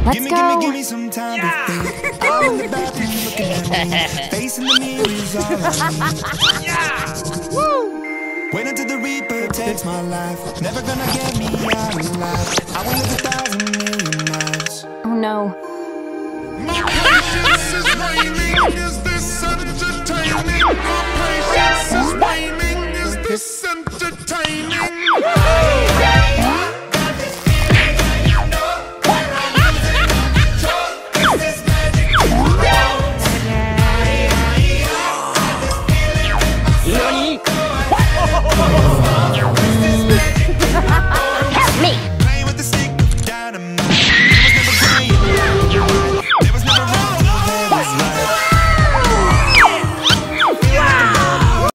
Let's go. Give me some time to think. I'm in the bathroom looking at me. Facing the mirror is all I need. Woo! Wait until the Reaper takes my life. Never gonna get me out alive.